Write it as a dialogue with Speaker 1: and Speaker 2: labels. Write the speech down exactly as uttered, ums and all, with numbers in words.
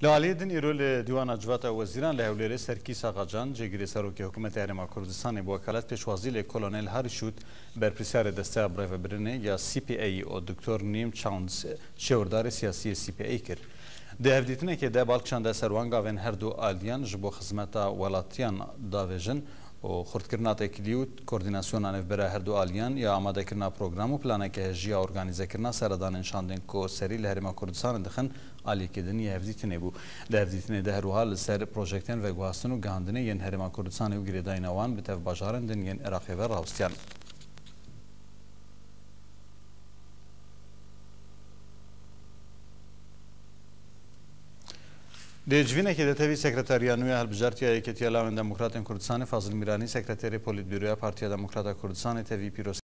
Speaker 1: لعلیدن ایرول دیوان جوات وزیران لهولیره سرکی ساقاجان جگری سروکی حکومت هرما کردستان با وکالت پیشوازی ل کلونل هاریشوت بر پرسیار دسته برای برنه یا سی پی ای او دکتر نیم چاونز شوردار سیاسی سی پی ای کرد. ده هفدیتنه که ده بالکشان ده سروانگا ون هر دو آلیان جبو خدمتا ولاتیان داویژن و خردکردنا تکلیو کوردیناسیون آنف برای هر دو آلیان یا آماده کردنا پروگرام و پلانه که هجی ارگانیزه کردنا سردان انشاندن کو سری لهرما کردستان دخن آلی کردنی هفدیتنه بو. ده هفدیتنه ده هر حال سر پروژکتن و گواستن و گاندنه ین هرما کردستان و گریدای نوان بتف باجارن دن ین عراقی و راوستیان. ده جوینه که ده تاوی سکرتاریانوی هلبجارتیا ایکتیا لاون دموکراتین کردستان فاضل میرانی سکرتری پولیت بیرویا پارتیا دموکراتا کردستان تاوی پیروز